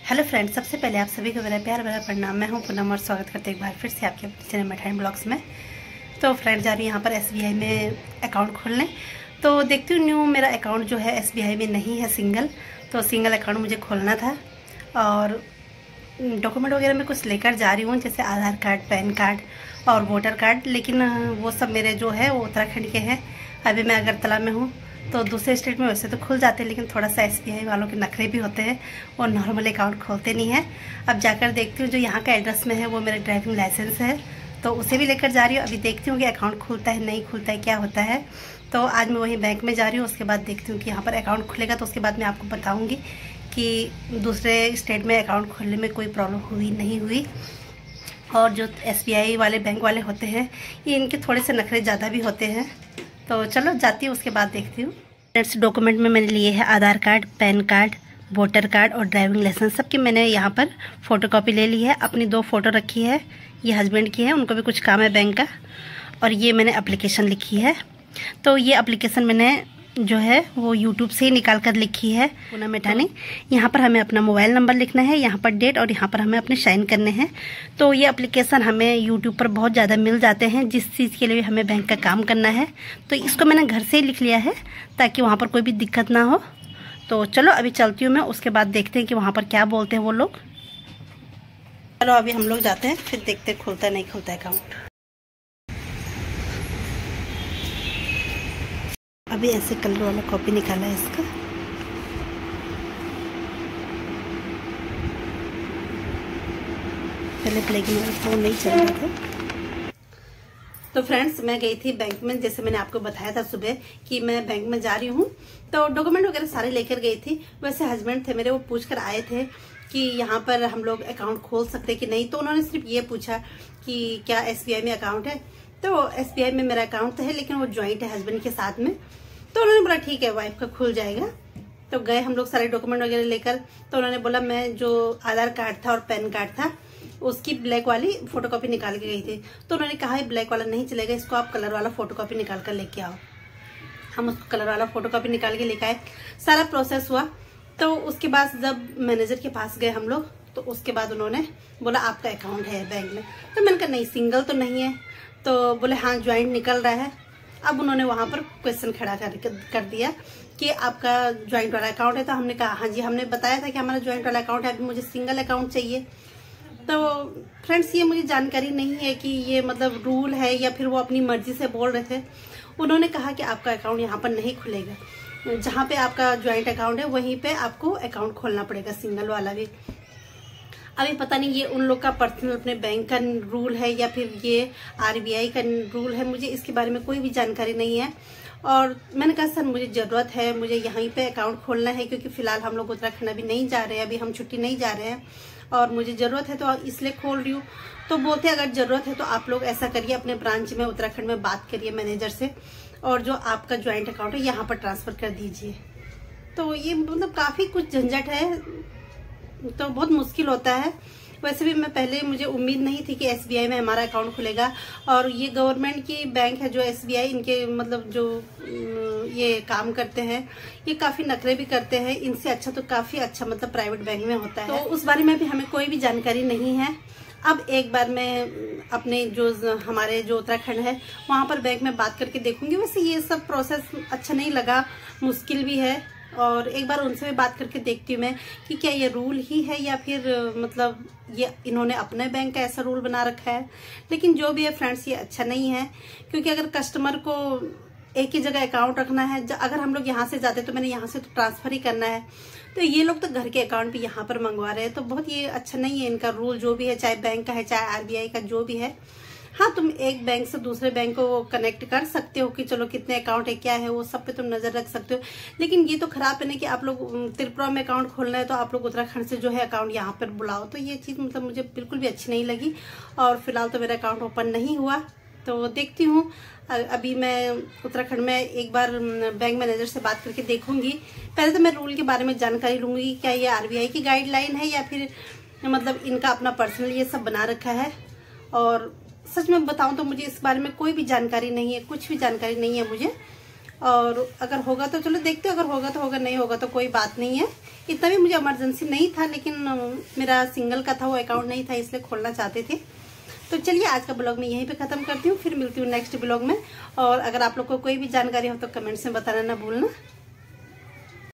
Hello friends, सबसे पहले आप सभी को मेरा प्यार भरा प्रणाम। मैं हूं पूनम और स्वागत करते एक बार फिर से आपके चैनल मिठाई ब्लॉग्स में। तो फ्रेंड्स, जा रही हूँ यहाँ पर SBI में अकाउंट खोलने। तो देखती हूँ न्यू मेरा अकाउंट जो है SBI में नहीं है सिंगल, तो सिंगल अकाउंट मुझे खोलना था और डॉक्यूमेंट वगैरह मैं कुछ लेकर जा रही हूँ, जैसे आधार कार्ड, पैन कार्ड और वोटर कार्ड। लेकिन वो सब मेरे जो है वो उत्तराखंड के हैं। अभी मैं अगरतला में हूँ, तो दूसरे स्टेट में वैसे तो खुल जाते हैं, लेकिन थोड़ा सा SBI वालों के नखरे भी होते हैं, वो नॉर्मल अकाउंट खोलते नहीं हैं। अब जाकर देखती हूँ जो यहाँ का एड्रेस में है वो मेरा ड्राइविंग लाइसेंस है, तो उसे भी लेकर जा रही हूँ। अभी देखती हूँ कि अकाउंट खुलता है नहीं खुलता है, क्या होता है। तो आज मैं वहीं बैंक में जा रही हूँ, उसके बाद देखती हूँ कि यहाँ पर अकाउंट खुलेगा, तो उसके बाद मैं आपको बताऊँगी कि दूसरे स्टेट में अकाउंट खोलने में कोई प्रॉब्लम हुई नहीं हुई। और जो SBI वाले बैंक वाले होते हैं, ये इनके थोड़े से नखरे ज़्यादा भी होते हैं। तो चलो जाती हूँ, उसके बाद देखती हूँ। फ्रेंड्स, डॉक्यूमेंट में मैंने लिए है Aadhaar card, PAN card, voter card और ड्राइविंग लाइसेंस। सबकी मैंने यहाँ पर फ़ोटोकॉपी ले ली है। अपनी 2 फ़ोटो रखी है, ये हस्बैंड की है, उनको भी कुछ काम है बैंक का। और ये मैंने एप्लीकेशन लिखी है। तो ये एप्लीकेशन मैंने जो है वो YouTube से ही निकाल कर लिखी है, पूनम मिठानी। यहाँ पर हमें अपना मोबाइल नंबर लिखना है, यहाँ पर डेट, और यहाँ पर हमें अपने साइन करने हैं। तो ये एप्लीकेशन हमें YouTube पर बहुत ज़्यादा मिल जाते हैं, जिस चीज़ के लिए हमें बैंक का काम करना है। तो इसको मैंने घर से ही लिख लिया है ताकि वहाँ पर कोई भी दिक्कत ना हो। तो चलो अभी चलती हूँ मैं, उसके बाद देखते हैं कि वहाँ पर क्या बोलते हैं वो लोग। चलो अभी हम लोग जाते हैं, फिर देखते हैं खुलता है नहीं खुलता है अकाउंट। अभी ऐसे कलर वाला कॉपी निकाला है इसका। पहले ब्लैक एंड व्हाइट फोन नहीं चल रहा था। तो फ्रेंड्स, मैं गई थी बैंक में, जैसे मैंने आपको बताया था सुबह कि मैं बैंक में जा रही हूँ। तो डॉक्यूमेंट वगैरह सारे लेकर गई थी। वैसे हस्बैंड थे मेरे, वो पूछ कर आए थे कि यहाँ पर हम लोग अकाउंट खोल सकते कि नहीं। तो उन्होंने सिर्फ ये पूछा कि क्या SBI में अकाउंट है। तो SBI में मेरा अकाउंट तो है, लेकिन वो ज्वाइंट है हस्बैंड के साथ में। तो उन्होंने बोला ठीक है, वाइफ का खुल जाएगा। तो गए हम लोग सारे डॉक्यूमेंट वगैरह लेकर। तो उन्होंने बोला मैं जो आधार कार्ड था और पैन कार्ड था उसकी ब्लैक वाली फोटोकॉपी निकाल के गई थी। तो उन्होंने कहा ब्लैक वाला नहीं चलेगा, इसको आप कलर वाला फोटोकॉपी निकाल कर लेके आओ। हम उसको कलर वाला फोटोकॉपी निकाल के लेके आए, सारा प्रोसेस हुआ। तो उसके बाद जब मैनेजर के पास गए हम लोग, तो उसके बाद उन्होंने बोला आपका अकाउंट है बैंक में। तो मैंने कहा नहीं, सिंगल तो नहीं है। तो बोले हाँ ज्वाइंट निकल रहा है। अब उन्होंने वहां पर क्वेश्चन खड़ा कर दिया कि आपका ज्वाइंट वाला अकाउंट है। तो हमने कहा हाँ जी, हमने बताया था कि हमारा ज्वाइंट वाला अकाउंट है, अभी मुझे सिंगल अकाउंट चाहिए। तो फ्रेंड्स, ये मुझे जानकारी नहीं है कि ये मतलब रूल है या फिर वो अपनी मर्जी से बोल रहे थे। उन्होंने कहा कि आपका अकाउंट यहाँ पर नहीं खुलेगा, जहाँ पे आपका ज्वाइंट अकाउंट है वहीं पे आपको अकाउंट खोलना पड़ेगा, सिंगल वाला भी। अभी पता नहीं ये उन लोग का पर्सनल अपने बैंक का रूल है या फिर ये RBI का रूल है, मुझे इसके बारे में कोई भी जानकारी नहीं है। और मैंने कहा सर मुझे ज़रूरत है, मुझे यहीं पे अकाउंट खोलना है, क्योंकि फिलहाल हम लोग उत्तराखंड अभी नहीं जा रहे हैं, अभी हम छुट्टी नहीं जा रहे हैं और मुझे ज़रूरत है तो इसलिए खोल रही हूँ। तो बोलते अगर ज़रूरत है तो आप लोग ऐसा करिए, अपने ब्रांच में उत्तराखंड में बात करिए मैनेजर से, और जो आपका ज्वाइंट अकाउंट है यहाँ पर ट्रांसफ़र कर दीजिए। तो ये मतलब काफ़ी कुछ झंझट है, तो बहुत मुश्किल होता है। वैसे भी मैं पहले मुझे उम्मीद नहीं थी कि SBI में हमारा अकाउंट खुलेगा। और ये गवर्नमेंट की बैंक है जो SBI, इनके मतलब जो ये काम करते हैं ये काफ़ी नखरे भी करते हैं। इनसे अच्छा तो काफ़ी अच्छा मतलब प्राइवेट बैंक में होता है। तो उस बारे में भी हमें कोई भी जानकारी नहीं है। अब एक बार मैं अपने जो हमारे जो उत्तराखंड है वहाँ पर बैंक में बात करके देखूंगी। वैसे ये सब प्रोसेस अच्छा नहीं लगा, मुश्किल भी है, और एक बार उनसे भी बात करके देखती हूँ मैं कि क्या ये रूल ही है या फिर मतलब ये इन्होंने अपने बैंक का ऐसा रूल बना रखा है। लेकिन जो भी है फ्रेंड्स, ये अच्छा नहीं है, क्योंकि अगर कस्टमर को एक ही जगह अकाउंट रखना है, अगर हम लोग यहाँ से जाते तो मैंने यहाँ से तो ट्रांसफर ही करना है, तो ये लोग तो घर के अकाउंट भी यहाँ पर मंगवा रहे हैं। तो बहुत ये अच्छा नहीं है इनका रूल, जो भी है, चाहे बैंक का है चाहे RBI का जो भी है। हाँ, तुम एक बैंक से दूसरे बैंक को कनेक्ट कर सकते हो कि चलो कितने अकाउंट है क्या है वो सब पे तुम नजर रख सकते हो। लेकिन ये तो खराब है ना कि आप लोग त्रिपुरा में अकाउंट खोलना है तो आप लोग उत्तराखंड से जो है अकाउंट यहाँ पर बुलाओ। तो ये चीज मतलब मुझे बिल्कुल भी अच्छी नहीं लगी, और फिलहाल तो मेरा अकाउंट ओपन नहीं हुआ। तो देखती हूँ, अभी मैं उत्तराखंड में एक बार बैंक मैनेजर से बात करके देखूंगी। पहले तो मैं रूल के बारे में जानकारी लूंगी, क्या ये RBI की गाइडलाइन है या फिर मतलब इनका अपना पर्सनल ये सब बना रखा है। और सच में बताऊं तो मुझे इस बारे में कोई भी जानकारी नहीं है, कुछ भी जानकारी नहीं है मुझे। और अगर होगा तो चलो देखते हो, अगर होगा तो होगा, नहीं होगा तो कोई बात नहीं है। इतना भी मुझे इमरजेंसी नहीं था, लेकिन मेरा सिंगल का था, वो अकाउंट नहीं था, इसलिए खोलना चाहते थे। तो चलिए आज का ब्लॉग मैं यहीं पे ख़त्म करती हूँ, फिर मिलती हूँ नेक्स्ट ब्लॉग में। और अगर आप लोग को कोई भी जानकारी हो तो कमेंट्स में बताना ना भूलना।